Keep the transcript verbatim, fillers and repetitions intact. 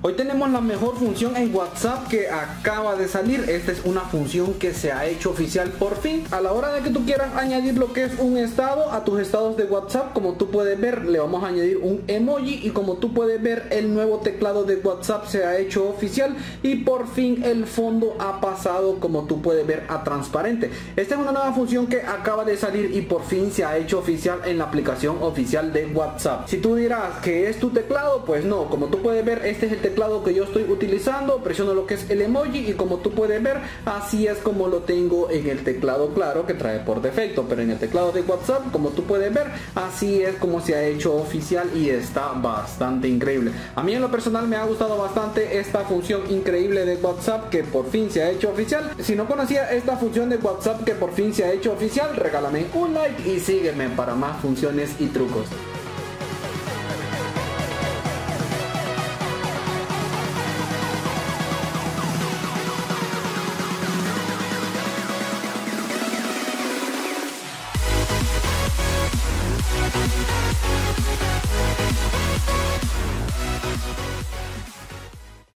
Hoy tenemos la mejor función en WhatsApp que acaba de salir. Esta es una función que se ha hecho oficial por fin. A la hora de que tú quieras añadir lo que es un estado a tus estados de WhatsApp, como tú puedes ver, le vamos a añadir un emoji y como tú puedes ver, el nuevo teclado de WhatsApp se ha hecho oficial y por fin el fondo ha pasado, como tú puedes ver, a transparente. Esta es una nueva función que acaba de salir y por fin se ha hecho oficial en la aplicación oficial de WhatsApp. Si tú dirás que es tu teclado, pues no, como tú puedes ver, este es el teclado que yo estoy utilizando. Presiono lo que es el emoji y como tú puedes ver, así es como lo tengo en el teclado, claro, que trae por defecto, pero en el teclado de WhatsApp, como tú puedes ver, así es como se ha hecho oficial y está bastante increíble. A mí en lo personal me ha gustado bastante esta función increíble de WhatsApp que por fin se ha hecho oficial. Si no conocía esta función de WhatsApp que por fin se ha hecho oficial, regálame un like y sígueme para más funciones y trucos.